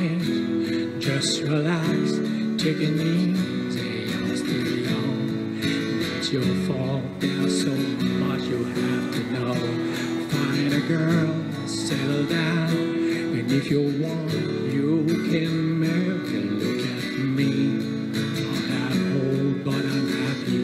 change. Just relax, take it easy, you're still young. That's your fault, there's so much you have to know. Find a girl, settle down, and if you want, you can marry. Look at me, I'm not old, but I'm happy.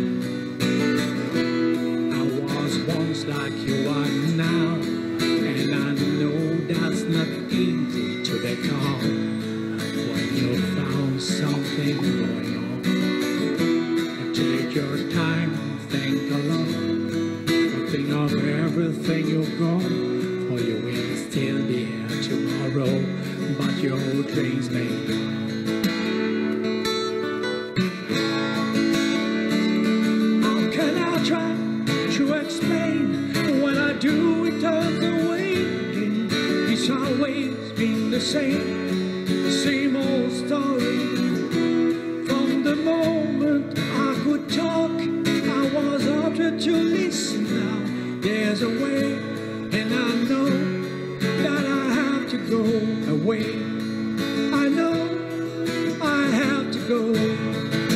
I was once like you are now, and I know that's not easy to become. When you found something going on, take your time, thank the Lord. Think of everything you've gone, or you will still be here tomorrow, but your dreams may go. How can I try to explain when I do it the way it's always been the same old story. From the moment I could talk, I was ordered to listen. Now there's a way, and I know that I have to go away. I know I have to go.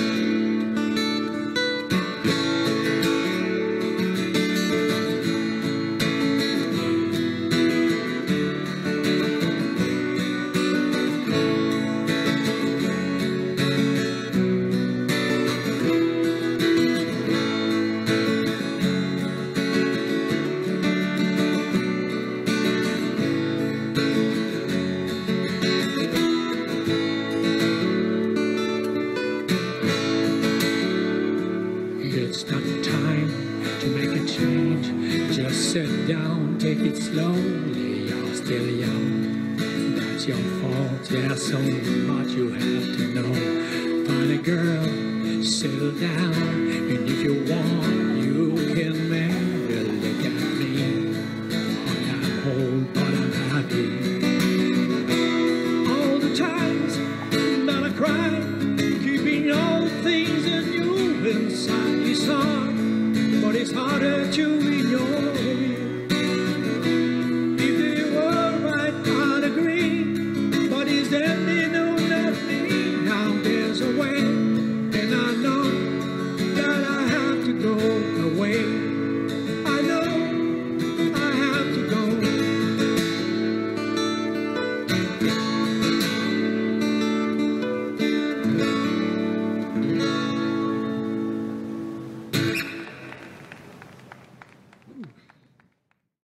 It's not time to make a change. Just sit down, take it slowly. You're still young, that's your fault. There's so much you have to know. Find a girl, settle down, and if you want, you can marry. Look at me, I'm old, but I'm happy. All the times that I cry, keeping all the things that you inside. It's hard, but it's harder to ignore. If they were right, I'd agree, but is there